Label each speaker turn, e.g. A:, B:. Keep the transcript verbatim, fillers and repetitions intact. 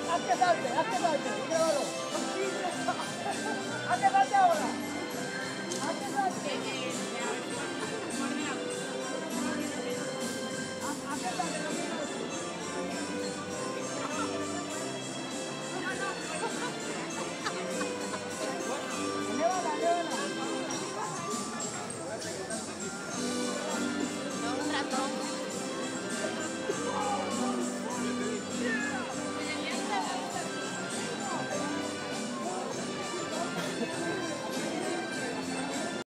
A: haz que salte, haz que salte, y grábalo. Haz que salte ahora. Haz que salte.